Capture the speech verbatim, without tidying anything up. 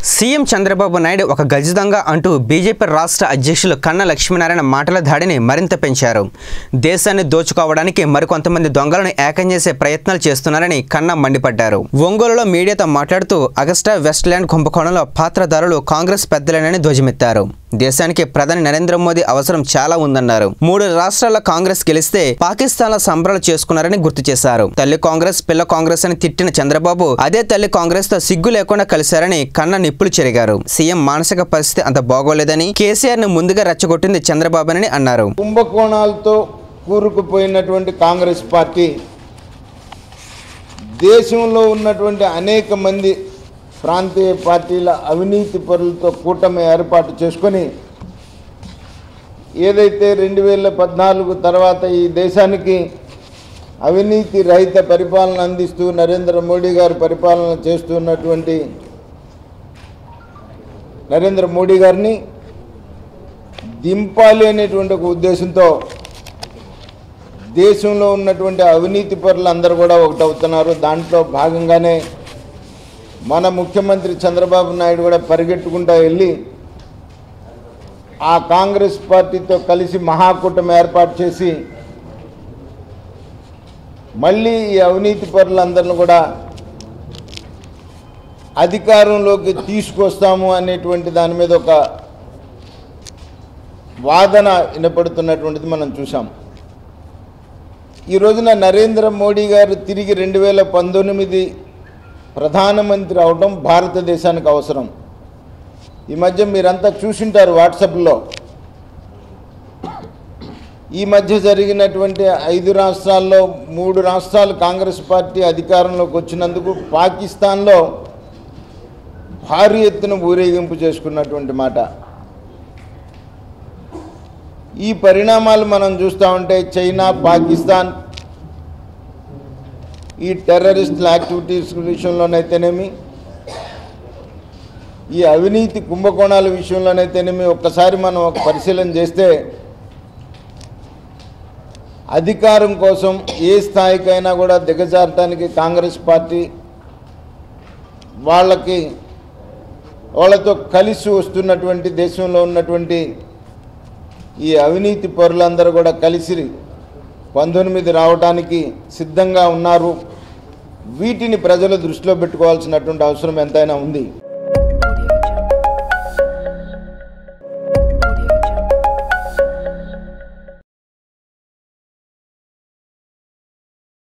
CM Chandrababu Naidu ఒక గజదంగా అంటూ BJP రాష్ట్ర అధ్యక్షులు కన్నా లక్ష్మీనారాయణ మాటల దాడిని మరింత పెంచారు. దేశాన్ని దోచుకోవడానికి మరికొంతమంది దొంగలను ఏకం చేసే ప్రయత్నాలు చేస్తున్నారని కన్నా మండిపడ్డారు. ఒంగోలులో మీడియాతో మాట్లాడుతూ అగస్టా వెస్ట్‌ల్యాండ్ కుంభకోణంలో పాత్రధారులు కాంగ్రెస్ పెద్దలేనని ధ్వజమెత్తారు. దేశానికి ప్రధాని నరేంద్ర మోదీ అవసరం చాలా ఉందన్నారు. మూడు రాష్ట్రాల కాంగ్రెస్ గెలిస్తే పాకిస్తాన్ల సంబరాలు చేసుకున్నారని గుర్తు చేశారు. తల్లి కాంగ్రెస్ పిల్ల కాంగ్రెస్ అని తిట్టిన చంద్రబాబు అదే తల్లి కాంగ్రెస్ తో సిగ్గు లేకుండా కలిశారని కన్నా నిప్పులు చెరిగారు. సీఎం మానసిక పరిస్థితి అంత బాగోలేదని, కేసీఆర్ ను ముందుగా రెచ్చగొట్టింది చంద్రబాబునని అన్నారు. కుంభకోణాలతో కూరుకుపోయినటువంటి కాంగ్రెస్ పార్టీ దేశంలో ఉన్నటువంటి అనేక మంది ప్రాంతీయ పార్టీల అవినీతి పరులతో కూటమి ఏర్పాటు చేసుకొని ఏదైతే రెండు వేల పద్నాలుగు తర్వాత ఈ దేశానికి అవినీతి రహిత పరిపాలన అందిస్తూ నరేంద్ర మోడీ గారు పరిపాలన చేస్తున్నటువంటి నరేంద్ర మోడీ గారిని దింపాలి అనేటువంటి ఒక ఉద్దేశంతో దేశంలో ఉన్నటువంటి అవినీతి పరులు అందరూ కూడా ఒకటవుతున్నారు. దాంట్లో భాగంగానే మన ముఖ్యమంత్రి చంద్రబాబు నాయుడు కూడా పరిగెట్టుకుంటూ వెళ్ళి ఆ కాంగ్రెస్ పార్టీతో కలిసి మహాకూటమి ఏర్పాటు చేసి మళ్ళీ ఈ అవినీతి పరులందరిని కూడా అధికారంలోకి తీసుకొస్తాము అనేటువంటి దాని మీద ఒక వాదన వినపడుతున్నటువంటిది మనం చూసాం. ఈ రోజున నరేంద్ర మోడీ గారు తిరిగి రెండు వేల పంతొమ్మిది ప్రధానమంత్రి అవడం భారతదేశానికి అవసరం. ఈ మధ్య మీరంతా చూసింటారు వాట్సాప్లో, ఈ మధ్య జరిగినటువంటి ఐదు రాష్ట్రాల్లో మూడు రాష్ట్రాలు కాంగ్రెస్ పార్టీ అధికారంలోకి వచ్చినందుకు పాకిస్తాన్లో భారీ ఎత్తున ఊరేగింపు చేసుకున్నటువంటి మాట. ఈ పరిణామాలు మనం చూస్తూ ఉంటే చైనా, పాకిస్తాన్ ఈ టెర్రరిస్టుల యాక్టివిటీస్ విషయంలోనైతేనేమి, ఈ అవినీతి కుంభకోణాల విషయంలోనైతేనేమి ఒక్కసారి మనం ఒక పరిశీలన చేస్తే అధికారం కోసం ఏ స్థాయికైనా కూడా దిగజారటానికి కాంగ్రెస్ పార్టీ వాళ్ళకి వాళ్ళతో కలిసి వస్తున్నటువంటి దేశంలో ఉన్నటువంటి ఈ అవినీతి పరులందరూ కూడా కలిసి పంతొమ్మిది రావడానికి సిద్ధంగా ఉన్నారు. వీటిని ప్రజలు దృష్టిలో పెట్టుకోవాల్సినటువంటి అవసరం ఎంతైనా ఉంది.